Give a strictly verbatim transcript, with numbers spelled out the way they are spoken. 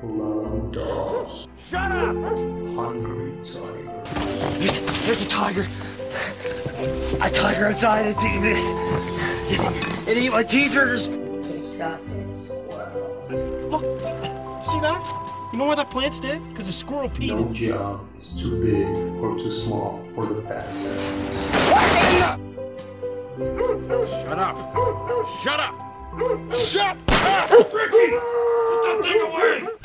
Love dogs. Shut up! Hungry tiger. There's, there's a tiger. A tiger outside. It, it, it, it ate my cheeseburgers. Destructive squirrels. Look, see that? You know why that plant's dead? Because the squirrel peed. No job is too big or too small for the past. Shut up! Shut up! Shut up! Ricky! Put that thing away!